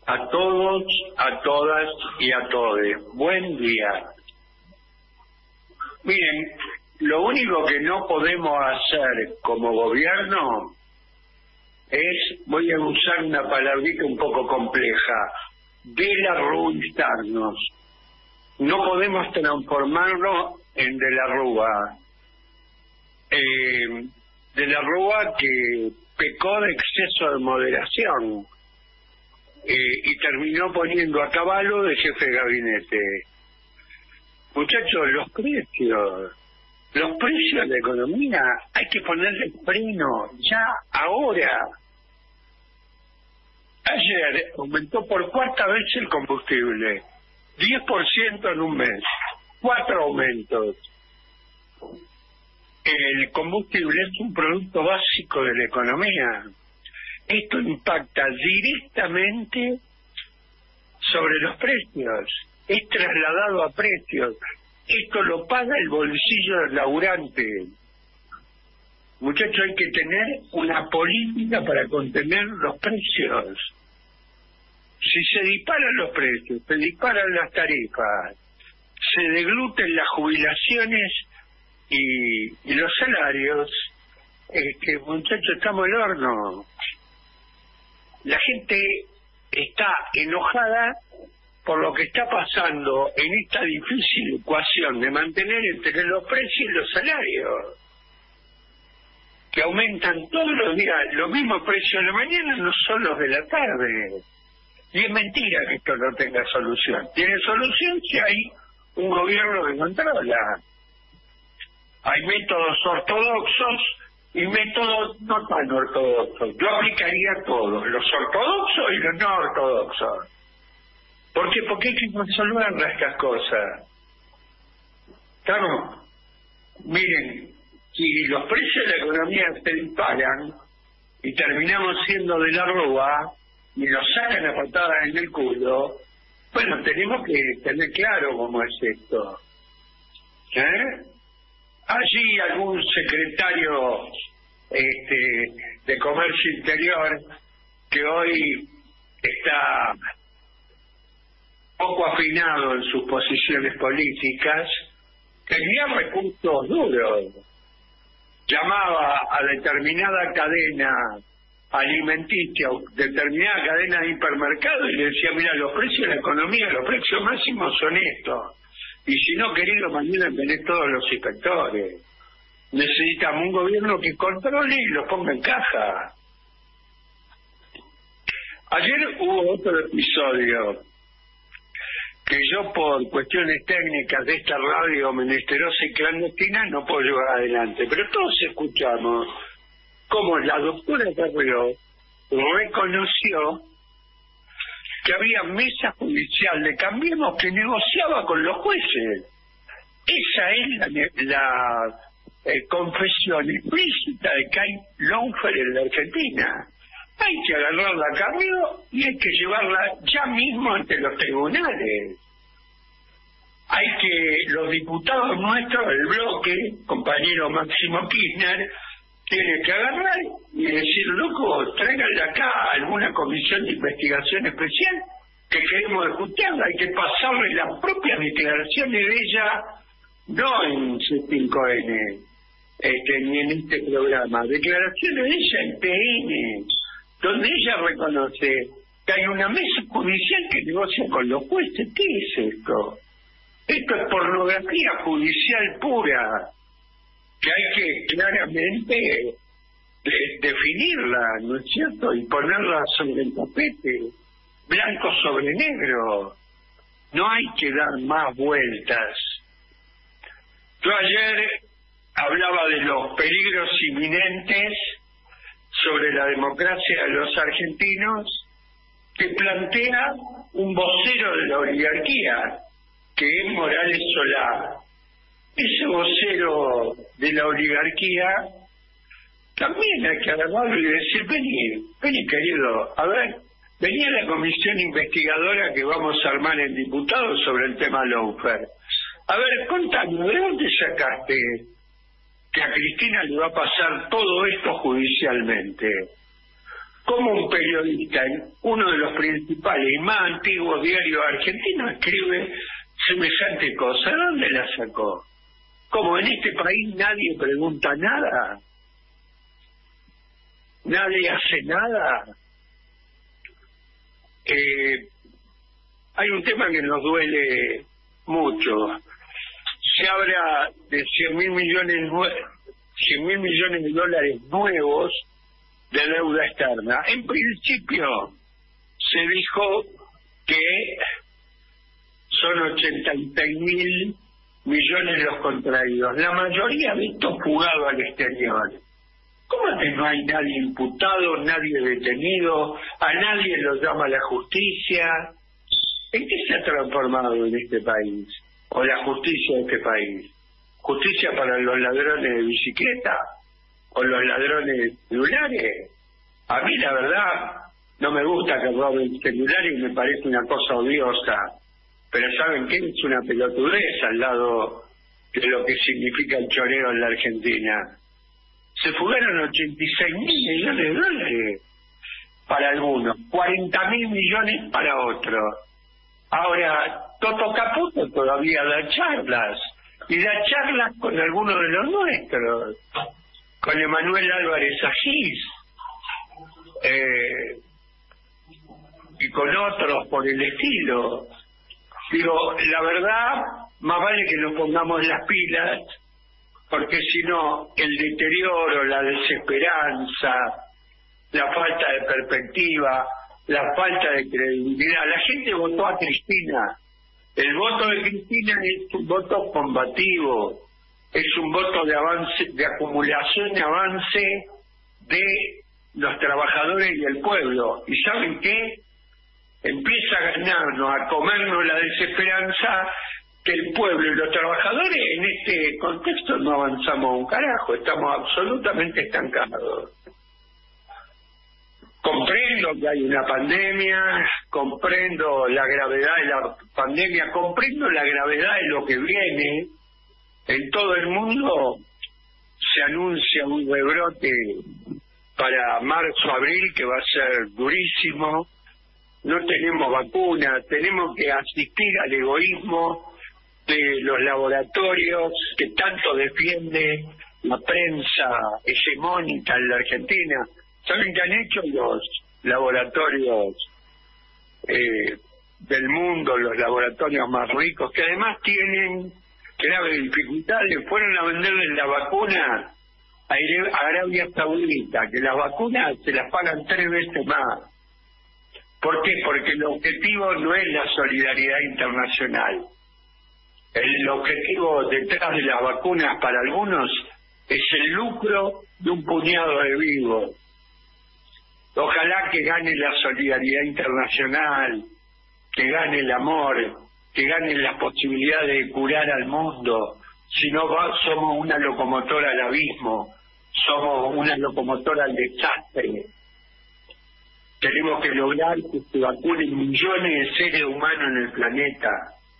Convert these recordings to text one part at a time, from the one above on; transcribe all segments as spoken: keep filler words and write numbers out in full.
A todos, a todas y a todes. Buen día. Miren, lo único que no podemos hacer como gobierno es, voy a usar una palabrita un poco compleja, de la ruralizarnos. No podemos transformarlo en de la Rúa. Eh, de la Rúa que pecó de exceso de moderación eh, y terminó poniendo a Caballo de jefe de gabinete. Muchachos, los precios, los precios de la economía hay que ponerle freno, ya, ahora. Ayer aumentó por cuarta vez el combustible, diez por ciento en un mes, cuatro aumentos. El combustible es un producto básico de la economía. Esto impacta directamente sobre los precios, es trasladado a precios. Esto lo paga el bolsillo del laburante. Muchachos, hay que tener una política para contener los precios. Si se disparan los precios, se disparan las tarifas, se degluten las jubilaciones y, y los salarios, este, muchachos, estamos al horno. La gente está enojada por lo que está pasando en esta difícil ecuación de mantener entre los precios y los salarios, que aumentan todos los días. Los mismos precios de la mañana no son los de la tarde. Y es mentira que esto no tenga solución. Tiene solución si hay un gobierno que controla. Hay métodos ortodoxos y métodos no tan ortodoxos. Yo aplicaría todos, los ortodoxos y los no ortodoxos. ¿Por qué? Porque hay que resolver estas cosas. Claro, miren, si los precios de la economía se disparan y terminamos siendo de la Rúa y nos sacan a patadas en el culo, bueno, tenemos que tener claro cómo es esto. ¿Eh? Allí algún secretario este, de Comercio Interior que hoy está poco afinado en sus posiciones políticas, tenía recursos duros. Llamaba a determinada cadena alimenticia, determinada cadena de hipermercado y le decía, mira, los precios de la economía, los precios máximos son estos. Y si no, querido, mañana tenés todos los inspectores. Necesitamos un gobierno que controle y los ponga en caja. Ayer hubo otro episodio que yo, por cuestiones técnicas de esta radio menesterosa y clandestina, no puedo llevar adelante. Pero todos escuchamos cómo la doctora Carrió reconoció que había mesa judicial de Cambiemos que negociaba con los jueces. Esa es la, la eh, confesión explícita de que hay lawfare en la Argentina. Hay que agarrarla a Carrió y hay que llevarla ya mismo ante los tribunales. Hay que, los diputados nuestros, el bloque, compañero Máximo Kirchner, tiene que agarrar y decir, loco, tráiganle acá alguna comisión de investigación especial que queremos escucharla. Hay que pasarle las propias declaraciones de ella, no en C cinco N, este, ni en este programa, declaraciones de ella en T N, donde ella reconoce que hay una mesa judicial que negocia con los jueces. ¿Qué es esto? Esto es pornografía judicial pura, que hay que claramente de, definirla, ¿no es cierto? Y ponerla sobre el tapete, blanco sobre negro. No hay que dar más vueltas. Yo ayer hablaba de los peligros inminentes sobre la democracia de los argentinos que plantea un vocero de la oligarquía, que es Morales Solá. Ese vocero de la oligarquía también hay que agarrarlo y decir, vení, vení querido, a ver, vení a la comisión investigadora que vamos a armar en diputados sobre el tema lawfare. A ver, contame, ¿de dónde sacaste que a Cristina le va a pasar todo esto judicialmente? ¿Cómo un periodista en uno de los principales y más antiguos diarios argentinos escribe semejante cosa? ¿Dónde la sacó? ¿Cómo en este país nadie pregunta nada? ¿Nadie hace nada? Eh, hay un tema que nos duele mucho. Se habla de cien mil millones, cien mil millones de dólares nuevos de deuda externa. En principio se dijo que son ochenta y seis mil millones los contraídos, la mayoría de estos fugados al exterior. ¿Cómo que no hay nadie imputado, nadie detenido, a nadie lo llama la justicia? ¿En qué se ha transformado en este país? ¿O la justicia de este país? ¿Justicia para los ladrones de bicicleta? ¿O los ladrones de celulares? A mí la verdad no me gusta que roben celulares y me parece una cosa odiosa. Pero ¿saben qué? Es una pelotudez al lado de lo que significa el choreo en la Argentina. Se fugaron ochenta y seis mil millones de dólares para algunos, cuarenta mil millones para otros. Ahora, Toto Caputo todavía da charlas, y da charlas con algunos de los nuestros, con Emanuel Álvarez Agís, eh, y con otros por el estilo. Digo, la verdad, más vale que nos pongamos las pilas, porque si no, el deterioro, la desesperanza, la falta de perspectiva, la falta de credibilidad. La gente votó a Cristina. El voto de Cristina es un voto combativo, es un voto de avance, de acumulación y avance de los trabajadores y el pueblo. ¿Y saben qué? Empieza a ganarnos, a comernos la desesperanza, que el pueblo y los trabajadores en este contexto no avanzamos un carajo, estamos absolutamente estancados. Comprendo que hay una pandemia, comprendo la gravedad de la pandemia, comprendo la gravedad de lo que viene. En todo el mundo se anuncia un rebrote para marzo, abril, que va a ser durísimo. No tenemos vacuna, tenemos que asistir al egoísmo de los laboratorios que tanto defiende la prensa hegemónica en la Argentina. ¿Saben qué han hecho los laboratorios eh, del mundo, los laboratorios más ricos, que además tienen graves dificultades? Fueron a venderles la vacuna a Arabia Saudita, que las vacunas se las pagan tres veces más. ¿Por qué? Porque el objetivo no es la solidaridad internacional. El objetivo detrás de las vacunas para algunos es el lucro de un puñado de vivos. Ojalá que gane la solidaridad internacional, que gane el amor, que gane las posibilidades de curar al mundo. Si no, somos una locomotora al abismo, somos una locomotora al desastre. Tenemos que lograr que se vacunen millones de seres humanos en el planeta.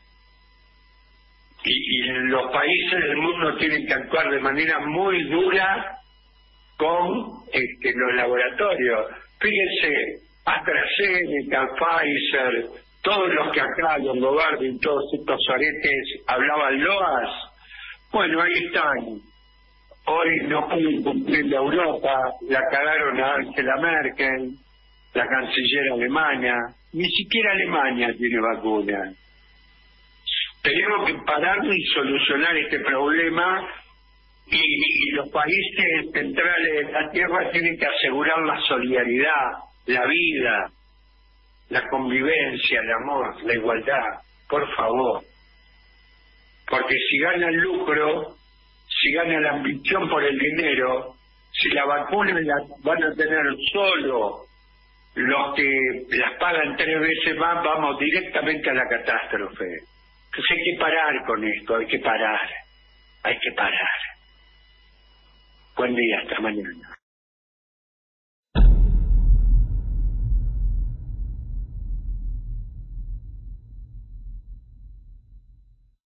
Y, y los países del mundo tienen que actuar de manera muy dura con este, los laboratorios. Fíjense, AstraZeneca, Pfizer, todos los que acá, los Longobardi, todos estos aretes hablaban loas. Bueno, ahí están. Hoy no pueden cumplir la Europa, la cagaron a Angela Merkel, la canciller alemana. Ni siquiera Alemania tiene vacuna. Tenemos que pararnos y solucionar este problema, y, y los países centrales de la Tierra tienen que asegurar la solidaridad, la vida, la convivencia, el amor, la igualdad, por favor. Porque si gana el lucro, si gana la ambición por el dinero, si la vacuna la van a tener solo los que las pagan tres veces más, vamos directamente a la catástrofe. Entonces hay que parar con esto, hay que parar, hay que parar. Buen día, hasta mañana.